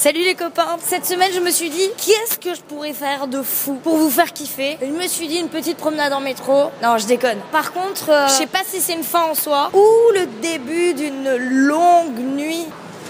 Salut les copains. Cette semaine, je me suis dit, qu'est-ce que je pourrais faire de fou pour vous faire kiffer? Je me suis dit une petite promenade en métro. Non, je déconne. Par contre, je sais pas si c'est une fin en soi ou le début d'une longue nuit.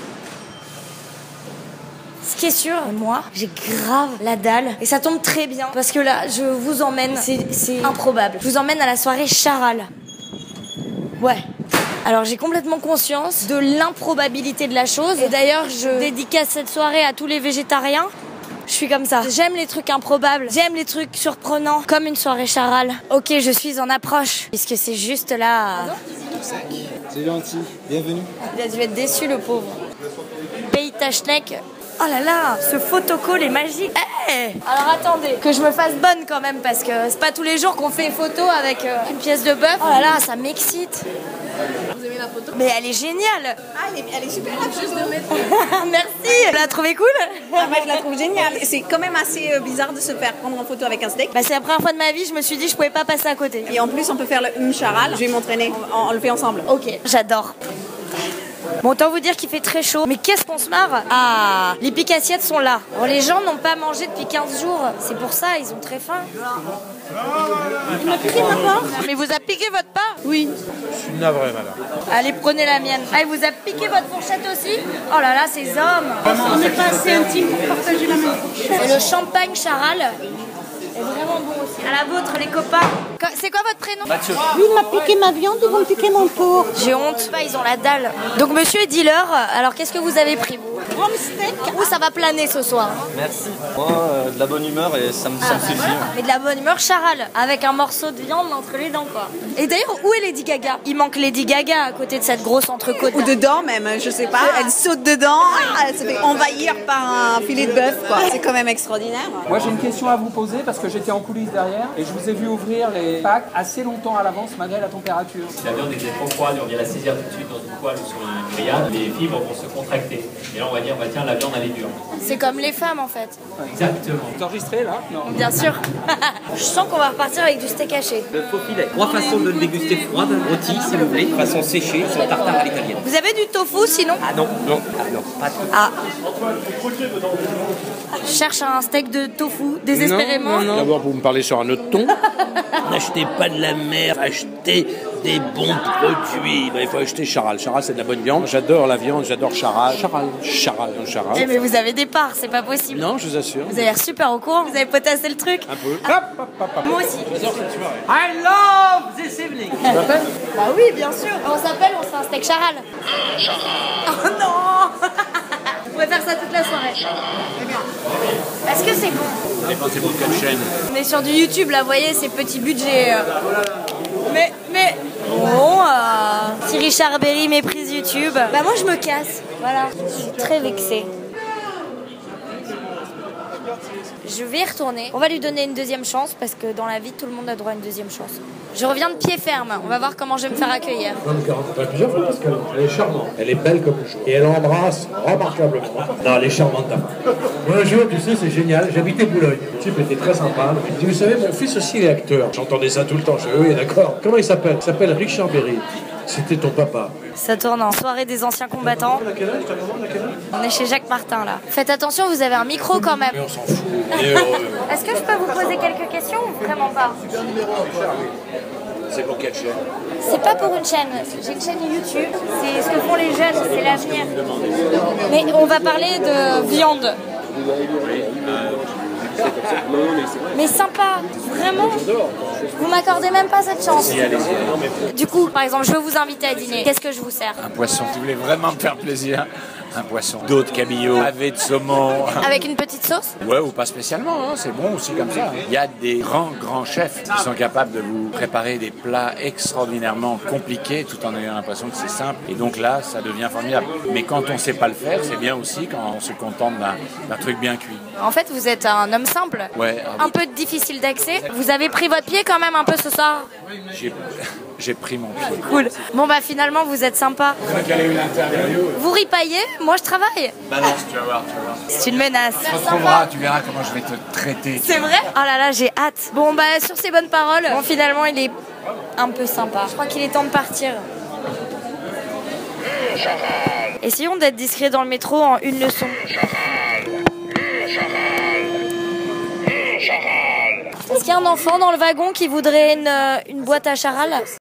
Ce qui est sûr, moi, j'ai grave la dalle. Et ça tombe très bien. Parce que là, je vous emmène. C'est improbable. Je vous emmène à la soirée Charal. Ouais. Alors j'ai complètement conscience de l'improbabilité de la chose. Et d'ailleurs, je dédicace cette soirée à tous les végétariens. Je suis comme ça. J'aime les trucs improbables. J'aime les trucs surprenants. Comme une soirée Charal. Ok, je suis en approche. Puisque c'est juste là. C'est gentil. Bienvenue. Il a dû être déçu, le pauvre. Pays Tachnek. Oh là là, ce photocall est magique. Hey, alors attendez, que je me fasse bonne quand même, parce que c'est pas tous les jours qu'on fait une photo avec une pièce de bœuf. Oh là là, ça m'excite. Vous aimez la photo? Mais elle est géniale. Ah, elle est super là, juste de mettre. Merci. Tu l'as trouvée cool? Ah, moi, je la trouve géniale. C'est quand même assez bizarre de se faire prendre en photo avec un steak. Bah, c'est la première fois de ma vie, je me suis dit je pouvais pas passer à côté. Et en plus, on peut faire le charal. Je vais m'entraîner. On le fait ensemble. Ok, j'adore. Bon, autant vous dire qu'il fait très chaud. Mais qu'est-ce qu'on se marre? Ah, les piques assiettes sont là. Bon, les gens n'ont pas mangé depuis 15 jours. C'est pour ça, ils ont très faim. Il m'a piqué ma part. Mais vous a piqué votre part? Oui. Je suis navré, madame. Allez, prenez la mienne. Ah, il vous a piqué votre fourchette aussi? Oh là là, ces hommes. On n'est pas assez intime pour partager la même fourchette. Et le champagne Charal est vraiment bon aussi. À la vôtre, les copains. C'est quoi votre prénom? Mathieu. Lui, il m'a piqué ma viande, ils vont me piquer mon tour. J'ai honte. Ils ont la dalle. Donc, monsieur est dealer. Alors, qu'est-ce que vous avez pris, vous? Rhum steak. Où ça va planer ce soir? Merci. Moi, de la bonne humeur et ça me suffit. Mais de la bonne humeur Charal, avec un morceau de viande entre les dents, quoi. Et d'ailleurs, où est Lady Gaga? Il manque Lady Gaga à côté de cette grosse entrecôte. Ou dedans même, je sais pas. Elle saute dedans, elle se fait envahir par un filet de bœuf, quoi. C'est quand même extraordinaire. Moi j'ai une question à vous poser parce que j'étais en coulisses derrière et je vous ai vu ouvrir les packs assez longtemps à l'avance malgré la température. Si la viande était trop froide et on vient la saisir tout de suite dans une poêle ou sur une grillade, les fibres vont se contracter. Et là on va dire, bah, tiens, la viande elle est dure. C'est comme les femmes, en fait. Exactement. Vous enregistrez là? Non. Bien sûr. Je sens qu'on va repartir avec du steak haché. Le faux filet. 3 façons de le déguster froide, rôti si vous voulez, façon séchée, sur tartare à l'italienne. Vous avez du tofu, sinon? Ah non, non, ah non, pas de Ah. Je cherche un steak de tofu, désespérément. Non. D'abord, vous me parlez sur un autre ton. N'achetez pas de la merde, achetez des bons produits. Il faut acheter Charal. Charal, c'est de la bonne viande. J'adore la viande, j'adore Charal. Charal. Eh, mais vous avez des parts, c'est pas possible. Non, je vous assure. Vous avez l'air super au courant, vous avez potassé le truc. Un peu. Moi aussi. J'adore cette soirée. I love this evening. Tu m'appelles? Bah oui, bien sûr. On s'appelle, on se fait un steak Charal. Oh non. On pourrait faire ça toute la soirée. Est-ce que c'est bon? Ça dépend, c'est pour quelle chaîne. On est sur du YouTube, là, vous voyez, ces petits budgets. Mais... Bon, si Richard Berry méprise YouTube, bah moi je me casse. Voilà, je suis très vexée. Je vais y retourner. On va lui donner une deuxième chance parce que dans la vie, tout le monde a droit à une deuxième chance. Je reviens de pied ferme. On va voir comment je vais me faire accueillir. Non, mais pas plusieurs fois parce qu'elle est charmante. Elle est belle comme le jour. Et elle embrasse remarquablement. Non, elle est charmante ta femme. Moi, un jour, tu sais, c'est génial. J'habitais Boulogne. Le type était très sympa. Il dit, vous savez, mon fils aussi, il est acteur. J'entendais ça tout le temps. Je dis, oui, d'accord. Comment il s'appelle? Il s'appelle Richard Berry. C'était ton papa. Ça tourne en soirée des anciens combattants. À quel âge? Ta maman, à quel âge? On est chez Jacques Martin là. Faites attention, vous avez un micro quand même. Mais on s'en fout. On est heureux. Est-ce que je peux vous poser quelques questions ou vraiment pas? C'est pour quelle chaîne? C'est pas pour une chaîne. J'ai une chaîne YouTube. C'est ce que font les jeunes, c'est l'avenir. Mais on va parler de viande. Mais sympa, vraiment. Vous m'accordez même pas cette chance. Du coup, par exemple, je veux vous inviter à dîner. Qu'est-ce que je vous sers? Un poisson. Si vous voulez vraiment me faire plaisir, un poisson. D'autres cabillaud, pavé de saumon. Avec une petite sauce? Ouais, ou pas spécialement, hein, c'est bon aussi comme ça. Il y a des grands chefs qui sont capables de vous préparer des plats extraordinairement compliqués tout en ayant l'impression que c'est simple. Et donc là, ça devient formidable. Mais quand on ne sait pas le faire, c'est bien aussi quand on se contente d'un truc bien cuit. En fait, vous êtes un homme simple. Ouais. Un peu difficile d'accès. Vous avez pris votre pied quand même un peu ce soir? J'ai pris mon pied. Cool. Bon bah finalement, vous êtes sympa. Vous ripaillez, moi je travaille. Balance, tu vas voir. C'est une menace. Tu verras comment je vais te traiter. C'est vrai? Oh là là, j'ai hâte. Bon bah sur ces bonnes paroles, bon finalement il est un peu sympa. Je crois qu'il est temps de partir. Essayons d'être discret dans le métro en une leçon. Est-ce qu'il y a un enfant dans le wagon qui voudrait une boîte à charal?